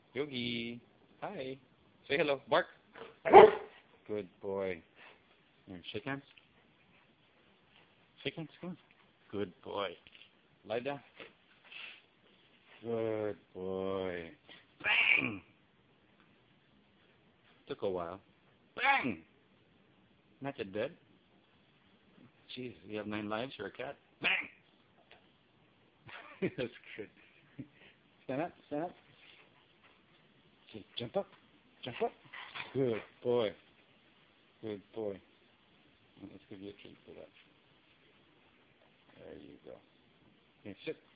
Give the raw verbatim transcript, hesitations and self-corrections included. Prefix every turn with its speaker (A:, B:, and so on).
A: Yogi. Hi. Say hello. Bark. Good boy. Here, shake hands. Shake hands. Come on. Good boy. Lie down. Good boy. Bang! Took a while. Bang! Not yet dead. Jeez, you have nine lives. You're a cat. Bang! That's good. Stand up. Stand up. Okay, jump up. Jump up. Good boy. Good boy. Let's give you a treat for that. There you go. Okay, sit.